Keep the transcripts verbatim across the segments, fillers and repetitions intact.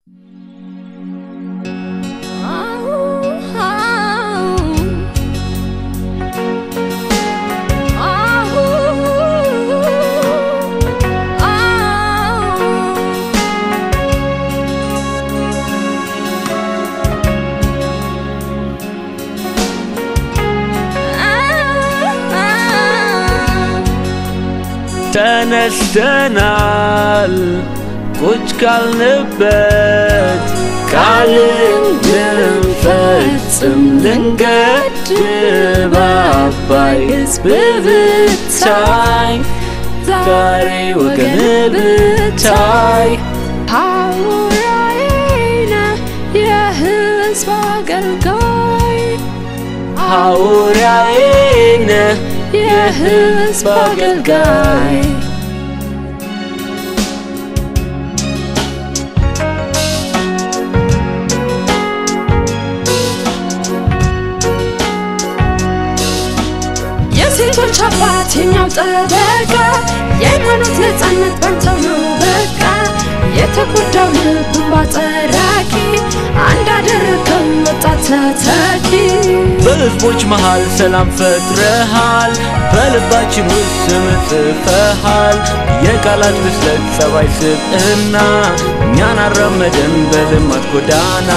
ተነስተናል ቁጭ ካልንበት ቃልን ልንፈጽም ልንገድብ አባይ ሕዝብ ብታይ ዛሬ ወገን ብታይ ሐዋርያዬ ነህ የሕዝብ አገልጋይ ሐዋርያዬ ነህ የሕዝብ አገልጋይ የሴቶች አባት የኛው ጠበቃ የሃይማኖት ነፃነት ባንተው ነው በቃ የተጎዳው ልብን ባጠራቂ አንድ አደረከው ወጣት ተተኪ በሕዝቦች መሃል ሰላም ፈጥረሃል በልባችን ውስጥ ስም ጽፈሃል የቃላት ብስለት ጸባይ ስብዕና እኛን አራመደን በልማት ጎዳና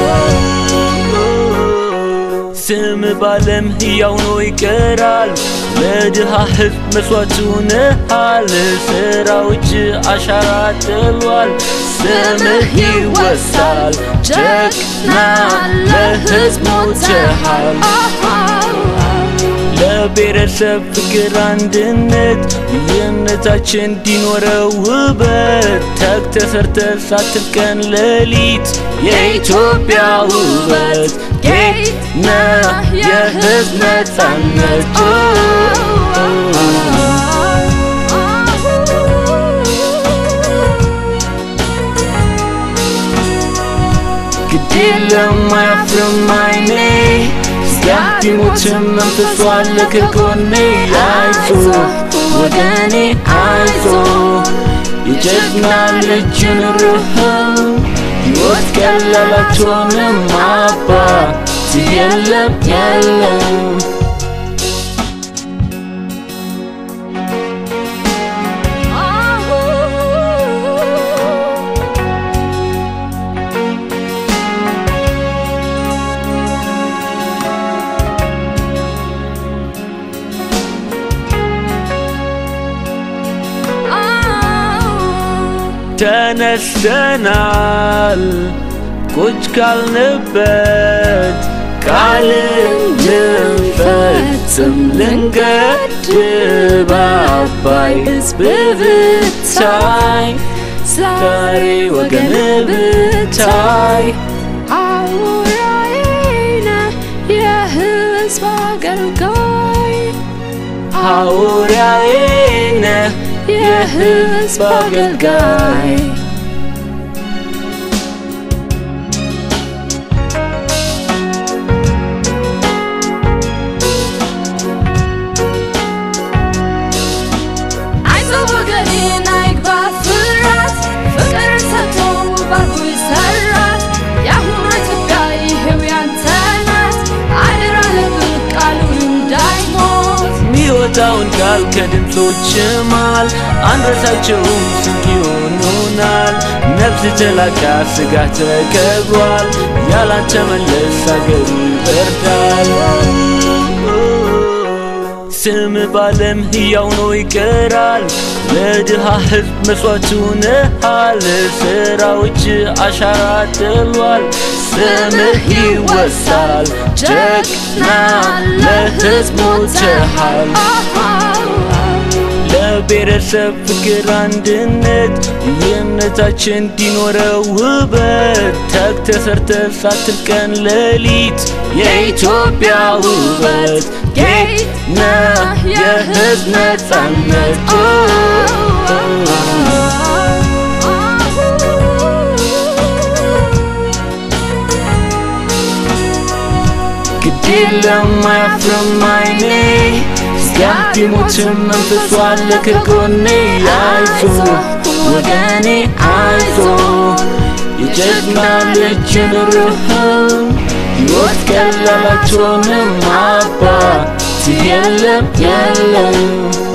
ስም ባለም ሕያው ነው ይቀራል ለድሃ ሕዝብ መስዋዕት ሆነሃል ስራዎች አሻራ ጥሏል ስምህ ይወሳል ጀግና ለሕዝብ ሞተሃል ለብሔረሰብ ፍቅር አንድነት ልዩነታችን እንዲኖረው ውበት ተግተህ ሰርተህ ሳትል ቀን ሌሊት የኢትዮጵያ ውበት ጌጥ ነህ የሕዝብ ነፃነት ግድ የለም አያፍርም ዓይኔ ቢሞትም መንፈሱ አለ ከጎኔ አይዞህ ወገኔ አይዞህ የጀግና ልጅ ኑርህም ሕይወት ቀላል አትሆንም አባት የለም የለም ተነስተናል ቁጭ ካልንበት ቃልን ልንፈጽም ልንገድብ አባይ ሕዝብ ብታይ ዛሬ ወገን ብታይ ሐዋርያዬ ነህ የሕዝብ አገልጋይ ሐዋርያዬ ነህ የሕዝብ አገልጋይ አይዞህ ወገኔን አይግባ ፍርሃት ፍቅርን ሰጥቶ ባርኮ ይሠራት የአሁኗ ኢትዮጵያ ይኸው ያንተ ናት አደራ ለብህ ቃሉን እንዳይሞት ሚወጣውን ቃል ከድምፆች መሃል አንረሳቸውም ስንቅ ይሆኑናል ነፍስ ተላቃ ሥጋ ተከብሯል ያላንተ መለስ አገሩ ይበርዳል ስም ባለም ሕያው ነው ይቀራል ለድሃ ሕዝብ መስዋዕት ሆነሃል ስራዎች አሻራ ጥሏል ስምህ ይወሳል ጀግና ለሕዝብ ሞተሃል ለብሔረሰብ ፍቅር አንድነት ልዩነታችን እንዲኖረው ውበት ተግተህ ሰርተህ ሳትል ቀን ሌሊት የኢትዮጵያ ውበት ጌጥ ነህ የሕዝብ ነፃነት ግድ የለም አያፍርም ዓይኔ ቢሞትም መንፈሱ አለ ከጎኔ አይዞህ ወገኔ አይዞህ የጀግና ልጅ ኑርህም ሕይወት ቀላል አትሆንም አባት የለም የለም